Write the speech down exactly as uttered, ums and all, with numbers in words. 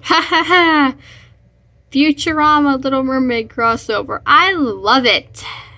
Ha ha ha! Futurama Little Mermaid crossover. I love it.